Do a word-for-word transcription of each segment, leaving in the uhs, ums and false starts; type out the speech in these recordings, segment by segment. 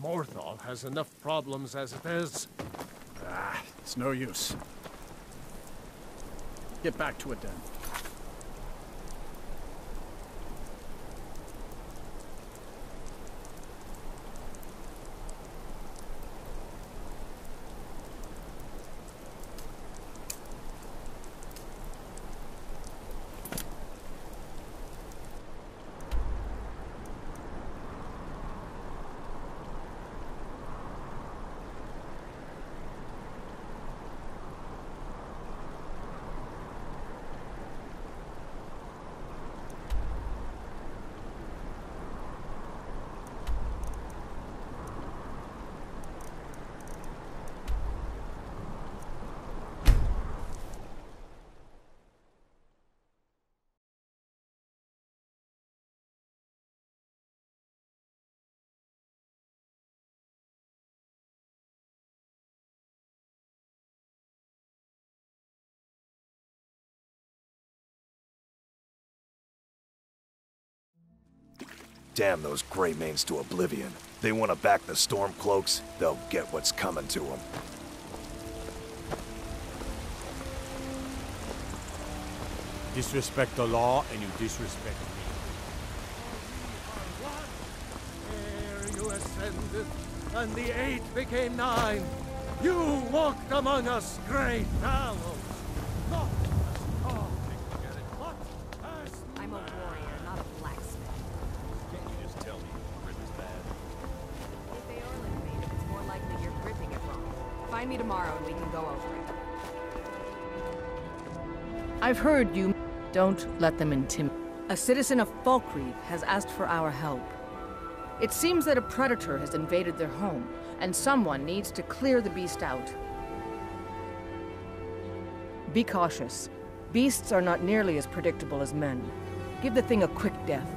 Morthal has enough problems as it is. Ah, it's no use. Get back to it then. Damn those Greymanes to oblivion. They want to back the Stormcloaks, they'll get what's coming to them. Disrespect the law, and you disrespect me. Ere you ascended, and the eight became nine. You walked among us, great fellows. Not as talking, get it, but as I'm a warrior, not a blacksmith. Can't you just tell me the grip is bad? If they are eliminated, it's more likely you're gripping it wrong. Find me tomorrow and we can go over it. I've heard you. Don't let them intimidate. A citizen of Falkreath has asked for our help. It seems that a predator has invaded their home, and someone needs to clear the beast out. Be cautious. Beasts are not nearly as predictable as men. Give the thing a quick death.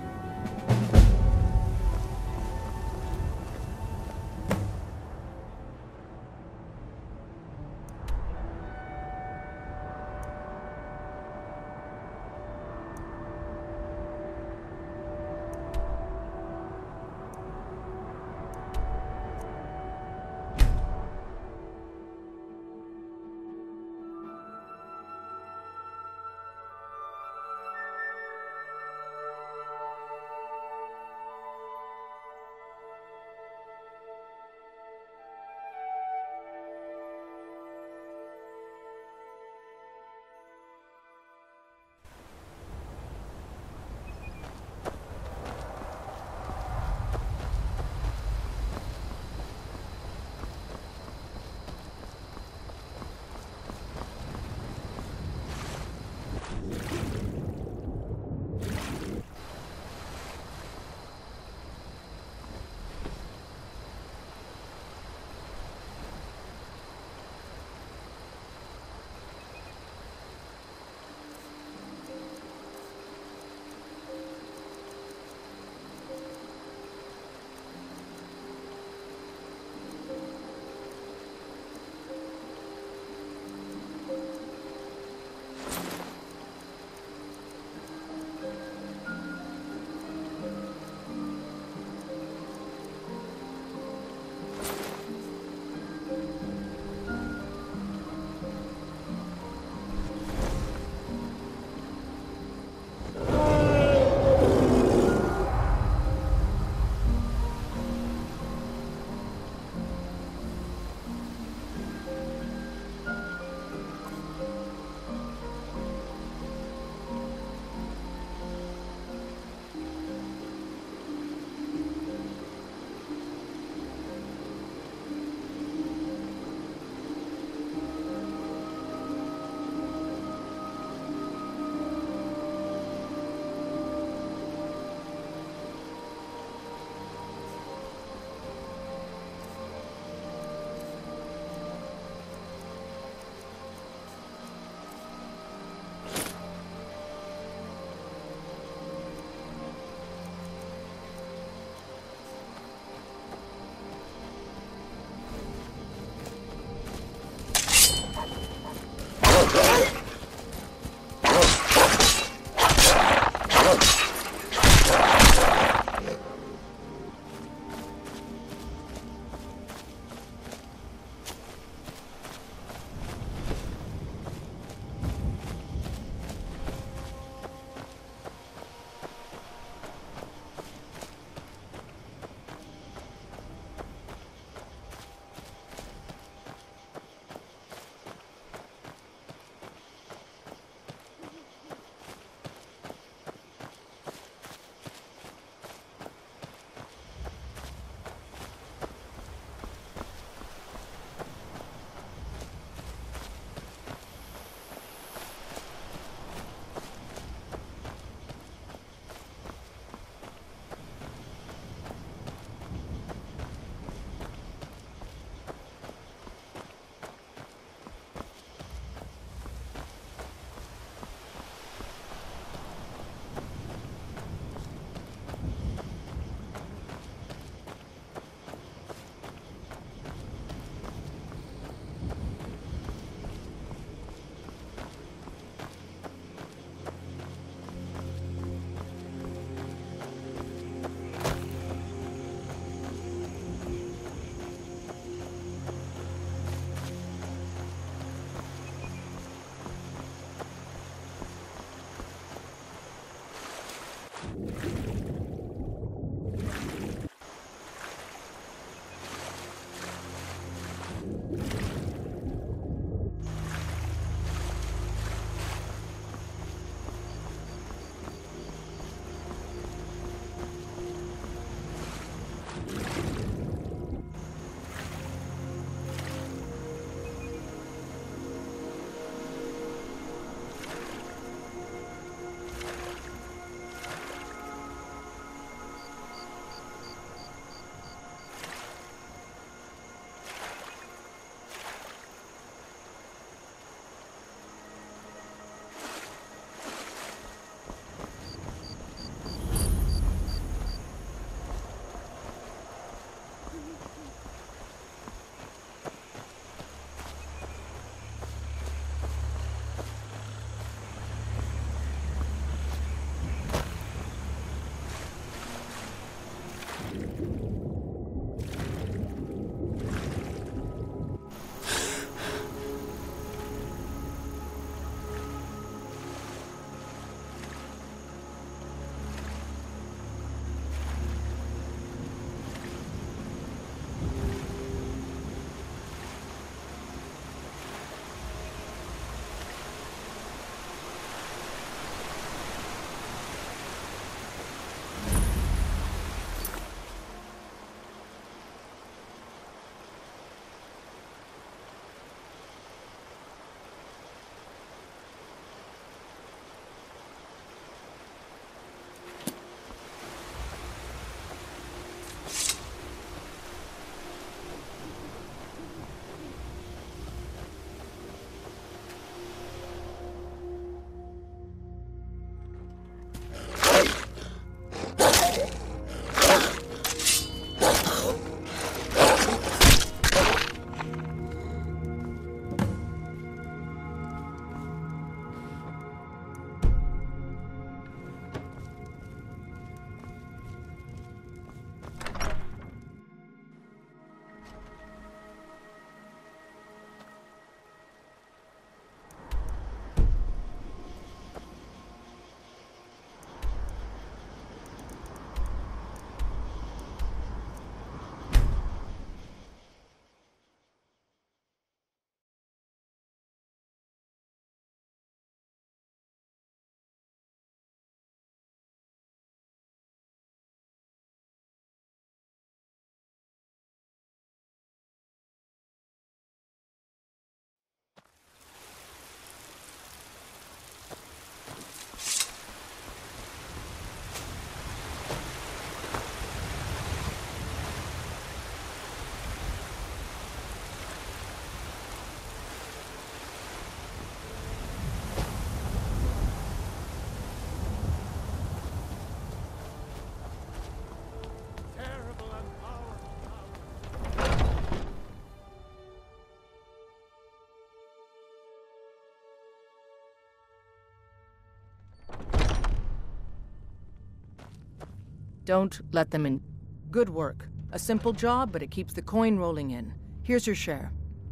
Don't let them in. Good work. A simple job, but it keeps the coin rolling in. Here's your share.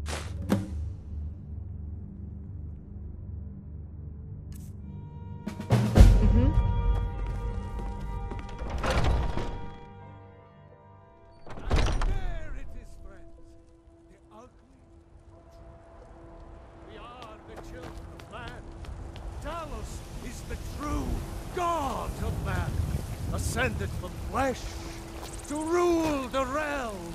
Mm-hmm. And there it is, friends. The ugly. We are the children of man. Talos is the true god of man, ascended from flesh to rule the realm.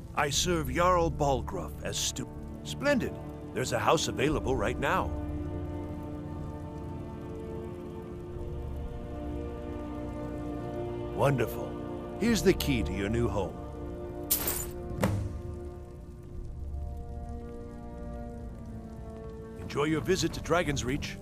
I serve Jarl Balgruuf as stu- Splendid. There's a house available right now. Wonderful. Here's the key to your new home. Enjoy your visit to Dragon's Reach.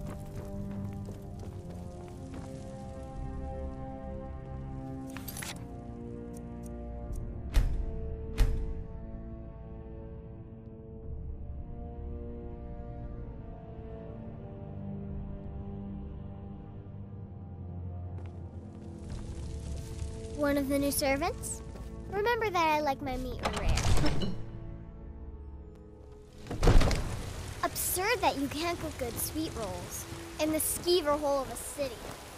One of the new servants? Remember that I like my meat rare. Absurd that you can't cook good sweet rolls in the skeever hole of a city.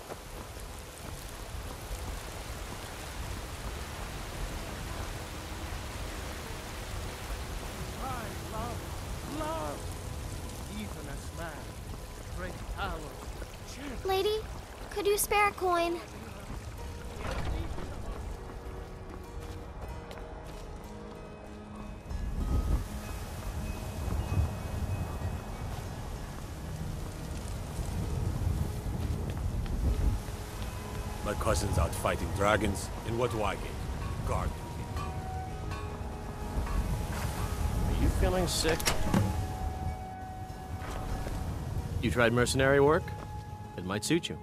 I love, love. Even as man, great powers. Chant. Lady, could you spare a coin? My cousin's out fighting dragons. In what do I get? Guard. Are you feeling sick? You tried mercenary work? It might suit you.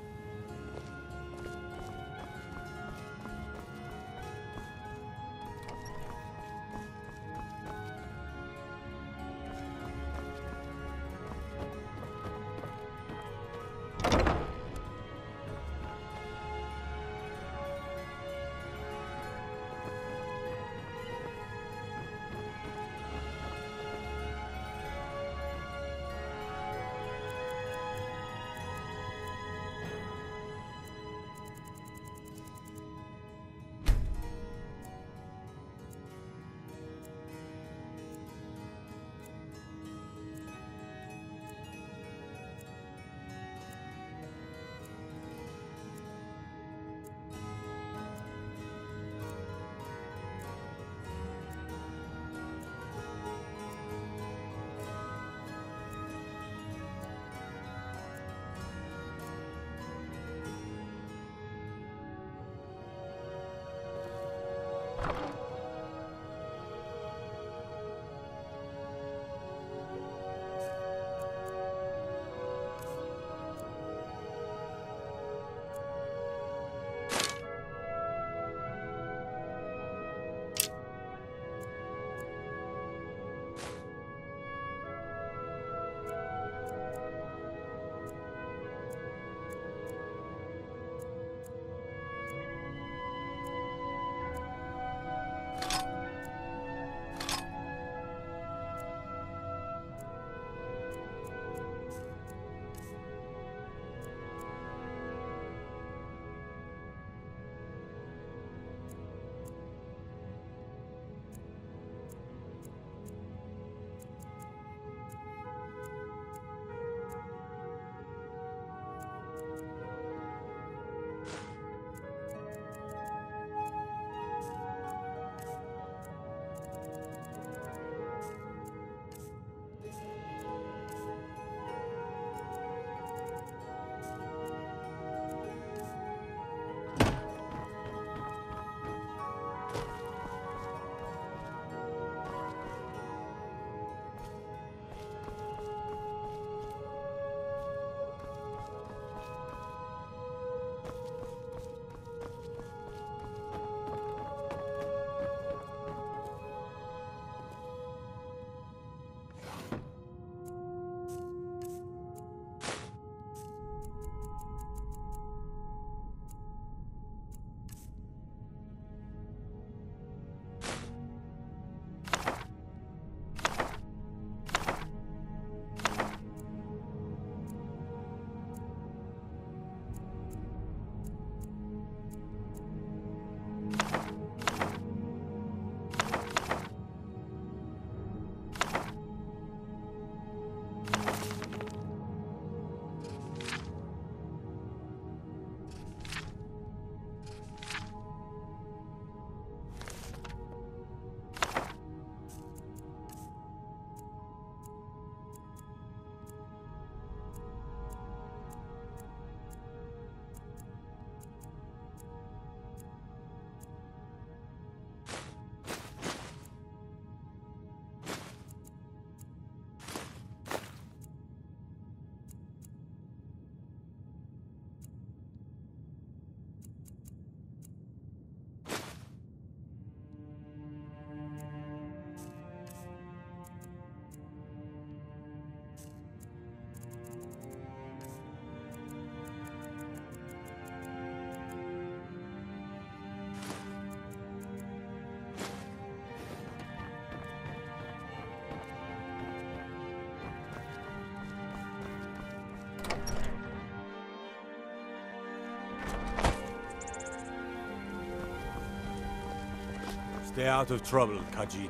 Stay out of trouble, Khajiit.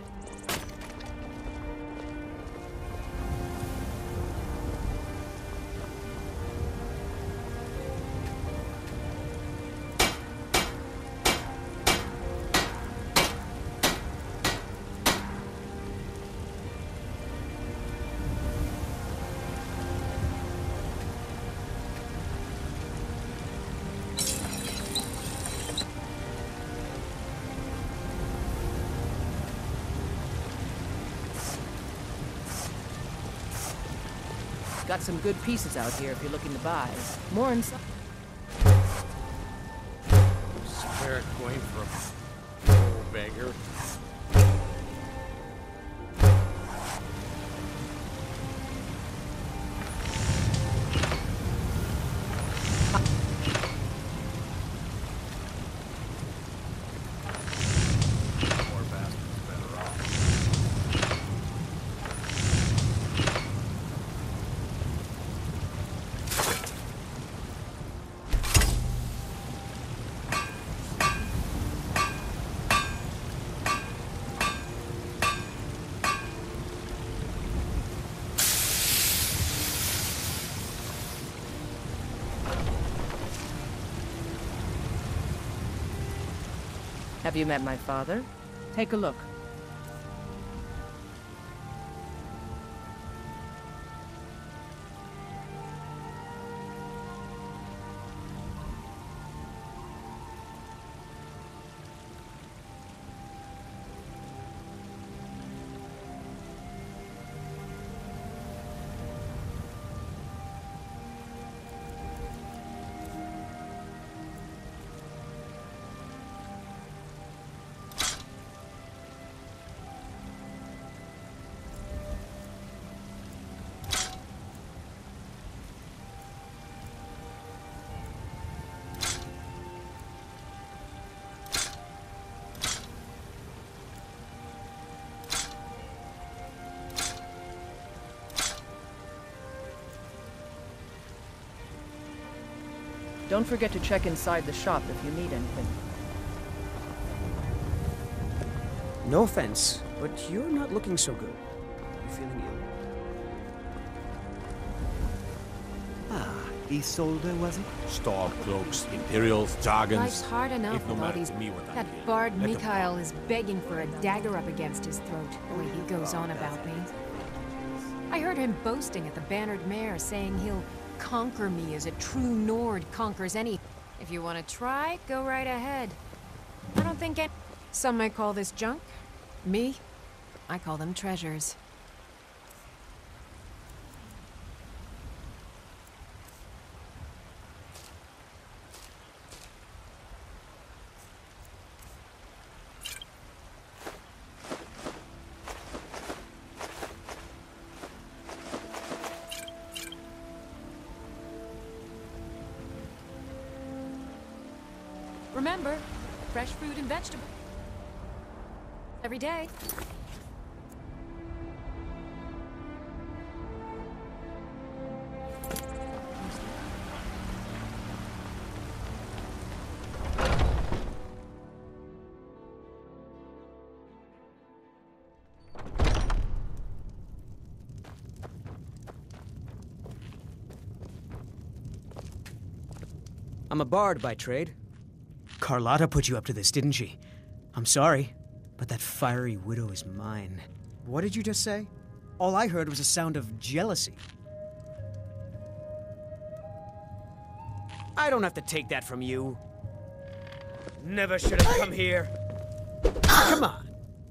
Got some good pieces out here if you're looking to buy. More inside. Spare coin for a old beggar. Poor bastard's better off. Have you met my father? Take a look. Don't forget to check inside the shop if you need anything. No offense, but you're not looking so good. You feeling ill? Ah, Isolde, was it? Stormcloaks, Imperials, Jargons. Life's hard enough If no with all matter these... to me what I That hear, bard let them Mikhail is begging for a dagger up against his throat, the way he goes on about me. I heard him boasting at the Bannered Mare, saying he'll conquer me as a true Nord conquers any... If you want to try, go right ahead. I don't think any... Some might call this junk. Me? I call them treasures. Remember, fresh fruit and vegetables. Every day. I'm a bard by trade. Carlotta put you up to this, didn't she? I'm sorry, but that fiery widow is mine. What did you just say? All I heard was a sound of jealousy. I don't have to take that from you. Never should have come here. Come on.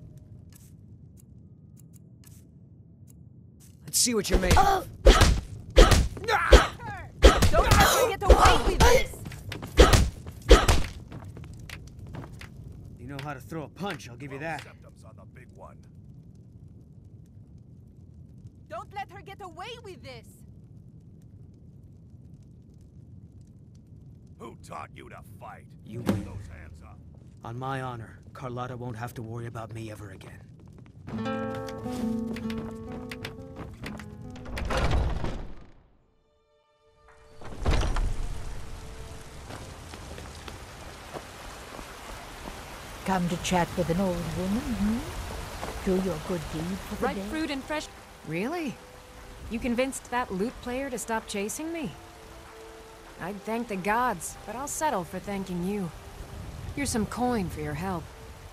Let's see what you're made of. Don't let me get away with this! You know how to throw a punch, I'll give you that. Septum's on the big one. Don't let her get away with this! Who taught you to fight? You Put win. those hands up. On my honor, Carlotta won't have to worry about me ever again. come to chat with an old woman, hmm? Do your good deed for the Ripe day. fruit and fresh... Really? You convinced that lute player to stop chasing me? I'd thank the gods, but I'll settle for thanking you. Here's some coin for your help.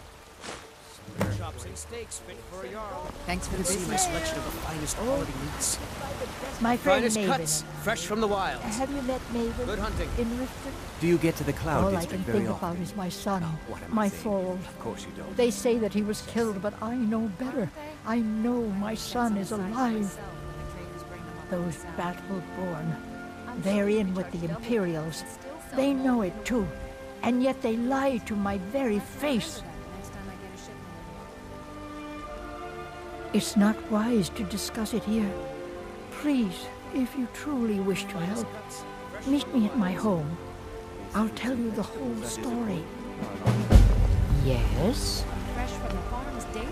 Chops and steaks fit for a jarl. Thanks for the See business. my selection of the finest quality meats. My friend Finest Maven. cuts, fresh from the wilds. Have you met Maven? Good hunting. In Riften? Do you get to the Cloud All I District can very think often? about is my son, What am I my saying? foal. Of course you don't. They say that he was killed, but I know better. I know my son is alive. Those battle-born, they're in with the Imperials. They know it too, and yet they lie to my very face. It's not wise to discuss it here. Please, if you truly wish to help, meet me at my home. I'll tell you the whole story. Yes? Fresh from the farm's daily.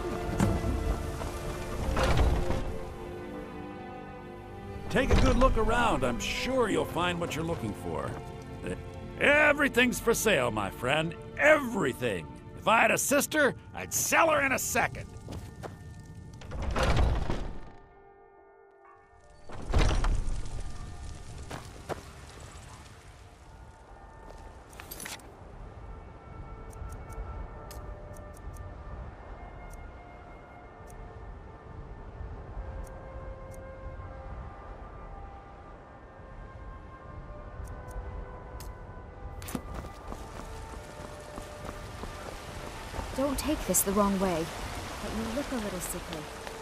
Take a good look around. I'm sure you'll find what you're looking for. Uh, Everything's for sale, my friend. Everything. If I had a sister, I'd sell her in a second. Don't take this the wrong way, but you look a little sickly.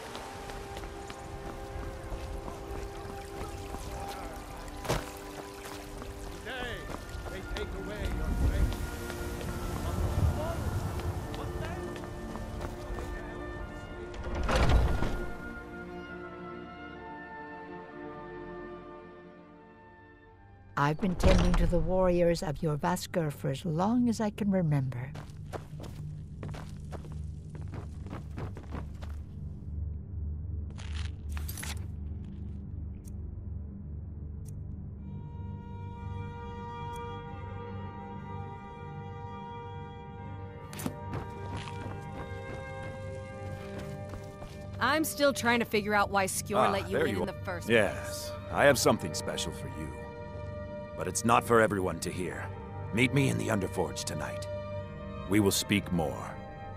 Today, they take away your strength. On the wall, what then? I've been tending to the warriors of your Vasker for as long as I can remember. I'm still trying to figure out why Skjor Ah, let you there in you in are. the first place. Yes, I have something special for you. But it's not for everyone to hear. Meet me in the Underforge tonight. We will speak more.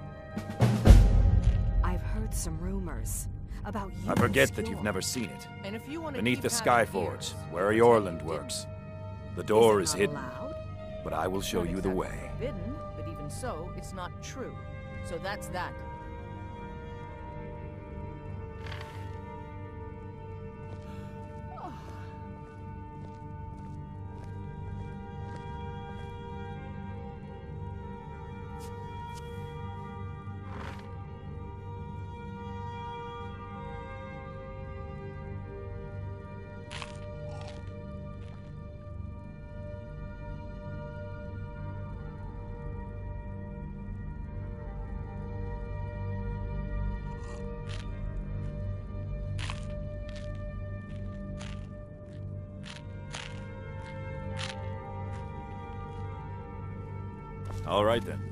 I've heard some rumors about you. I forget and that you've Skjor. never seen it. And if you want to Beneath keep the having Skyforge, fears, where pretend Yorland you works. didn't. The door Is is it not hidden, allowed? but I will show Not you the exactly way. Forbidden, but even so, it's not true. So that's that. All right then.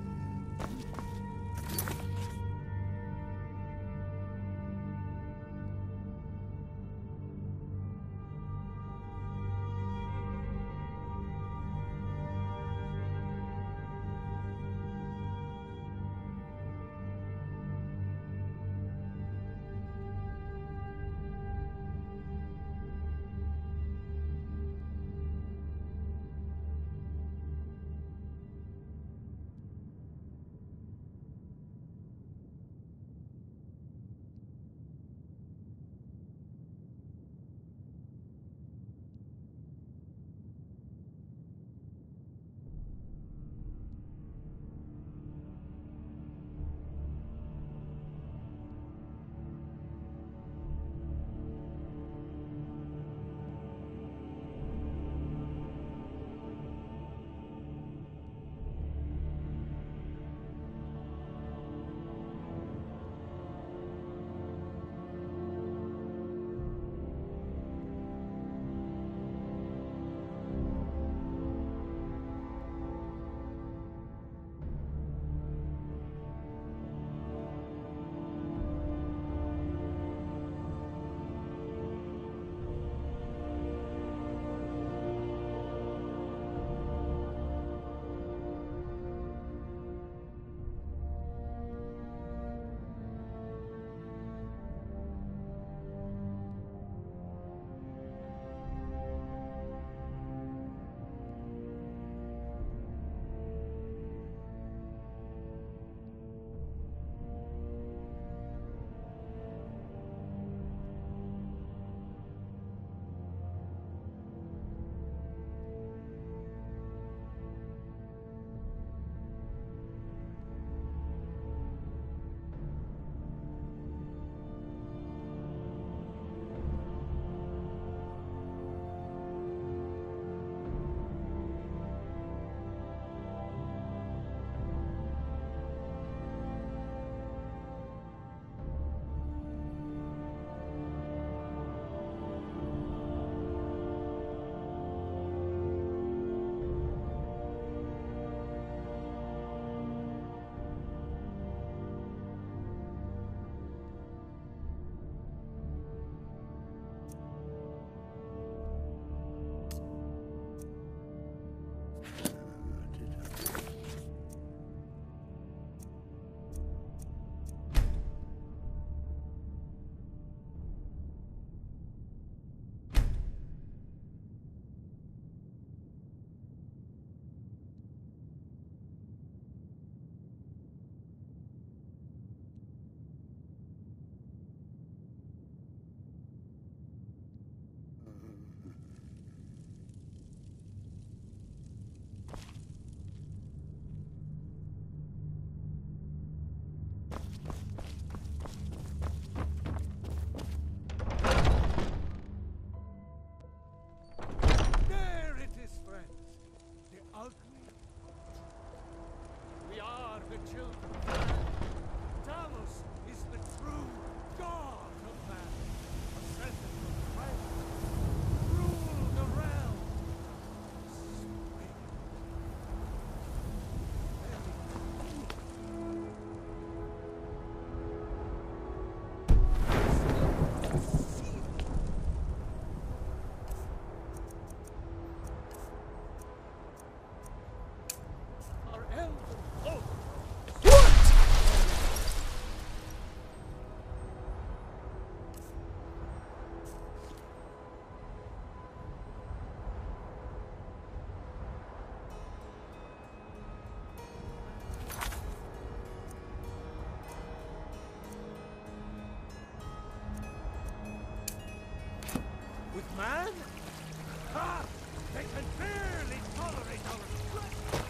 man? Ha! They can barely tolerate our strength!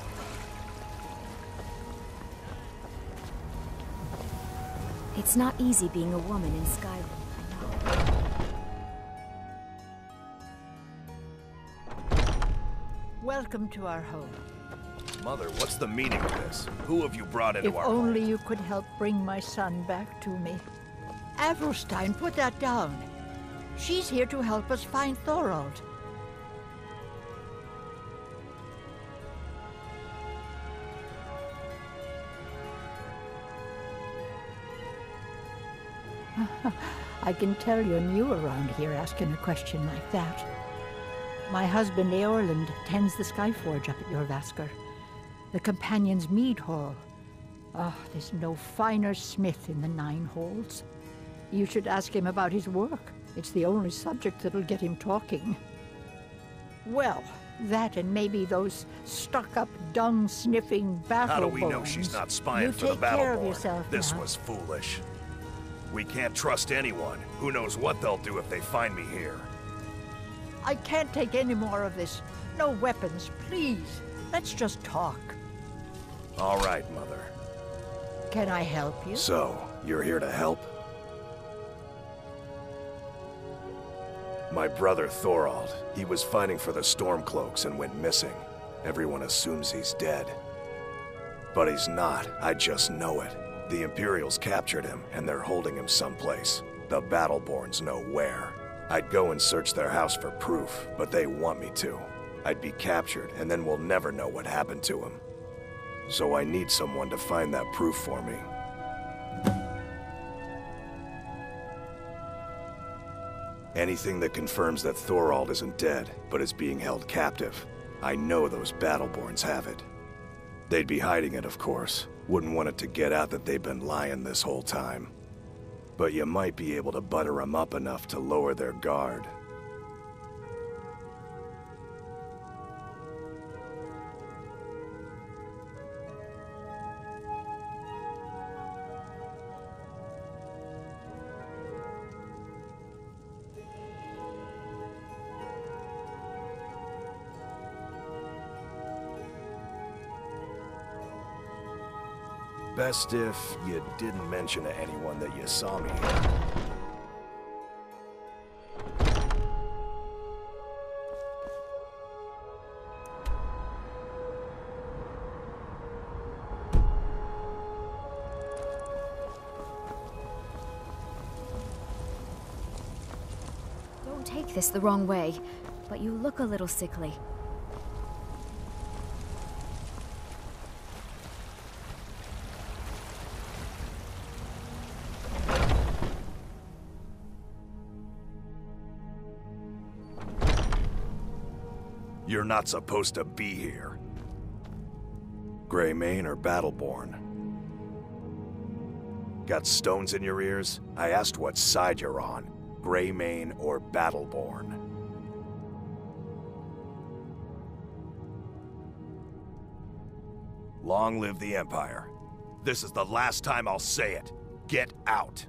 It's not easy being a woman in Skyrim, I know. Welcome to our home. Mother, what's the meaning of this? Who have you brought into If our only home? you could help bring my son back to me. Avrelstein, put that down. She's here to help us find Thorald. I can tell you're new around here asking a question like that. My husband Eorland tends the Skyforge up at your Vasker. The Companion's Mead Hall. Ah, oh, there's no finer smith in the Nine Halls. You should ask him about his work. It's the only subject that'll get him talking. Well, that and maybe those stuck-up, dung-sniffing battle How do we know bones. she's not spying You for the take care of Battleborn? yourself This now. was foolish. We can't trust anyone. Who knows what they'll do if they find me here? I can't take any more of this. No weapons, please. Let's just talk. All right, Mother. Can I help you? So, you're here to help? My brother Thorald, he was fighting for the Stormcloaks and went missing. Everyone assumes he's dead. But he's not, I just know it. The Imperials captured him, and they're holding him someplace. The Battleborns know where. I'd go and search their house for proof, but they want me to. I'd be captured, and then we'll never know what happened to him. So I need someone to find that proof for me. Anything that confirms that Thorald isn't dead, but is being held captive. I know those Battleborns have it. They'd be hiding it, of course. Wouldn't want it to get out that they've been lying this whole time. But you might be able to butter them up enough to lower their guard. Best if you didn't mention to anyone that you saw me here. Don't take this the wrong way, but you look a little sickly. You're not supposed to be here. Greymane or Battleborn? Got stones in your ears? I asked what side you're on. Greymane or Battleborn? Long live the Empire. This is the last time I'll say it. Get out.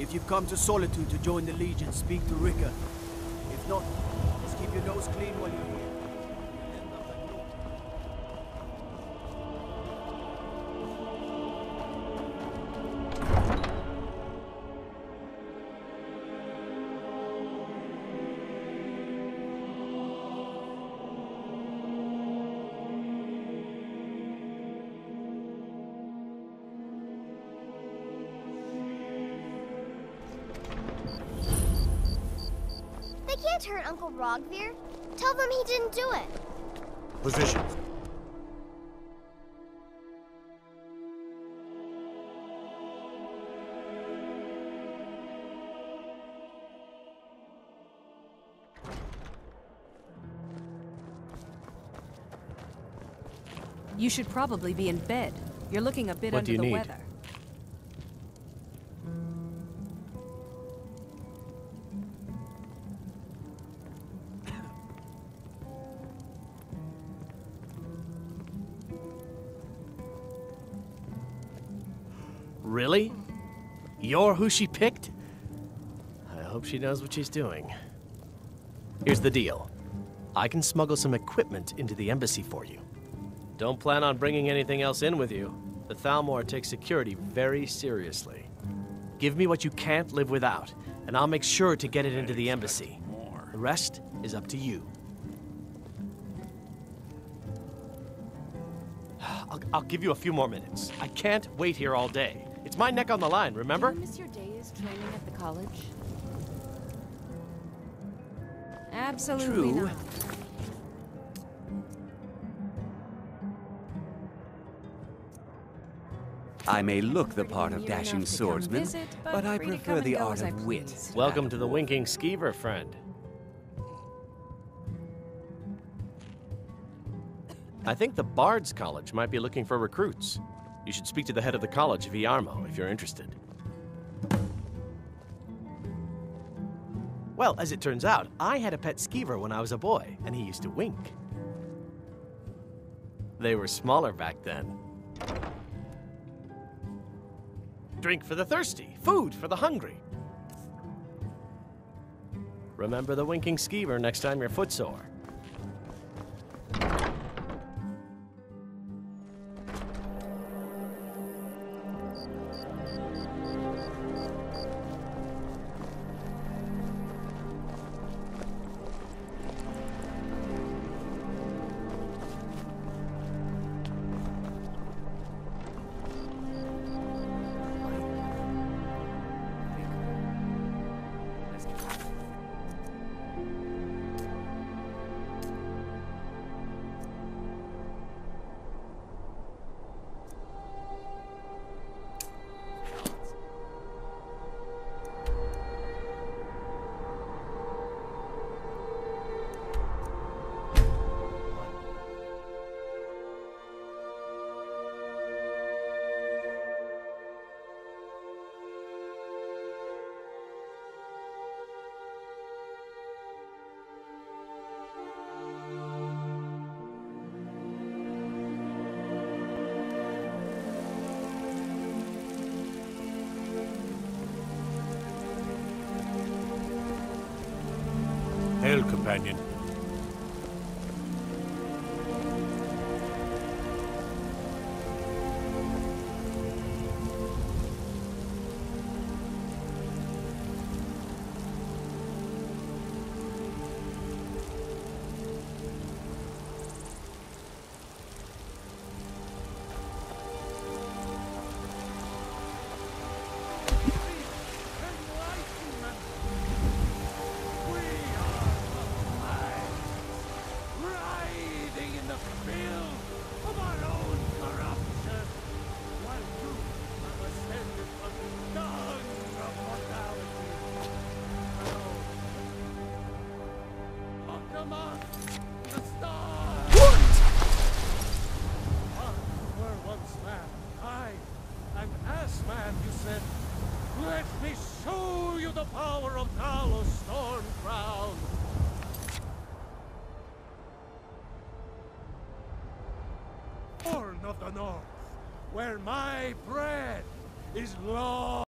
If you've come to Solitude to join the Legion, speak to Rika. If not, just keep your nose clean while you're here. They can't hurt Uncle Rogvir. Tell them he didn't do it. Position. You should probably be in bed. You're looking a bit What under do you the need? weather. Really? You're who she picked? I hope she knows what she's doing. Here's the deal. I can smuggle some equipment into the embassy for you. Don't plan on bringing anything else in with you. The Thalmor takes security very seriously. Give me what you can't live without, and I'll make sure to get it into the embassy. The rest is up to you. I'll, I'll give you a few more minutes. I can't wait here all day. It's my neck on the line, remember? Do you miss your days training at the college? Absolutely True. not. I may look the part of Near dashing enough to come swordsman, visit, but I free to prefer come the and go art as I of wit. please. Welcome to the Winking Skeever, friend. I think the Bard's College might be looking for recruits. You should speak to the head of the college, Viarmo, if you're interested. Well, as it turns out, I had a pet skeever when I was a boy, and he used to wink. They were smaller back then. Drink for the thirsty, food for the hungry. Remember the winking skeever next time you're footsore. Hail, companion. Let me show you the power of Talos Storm Crown! Born of the North, where my bread is long.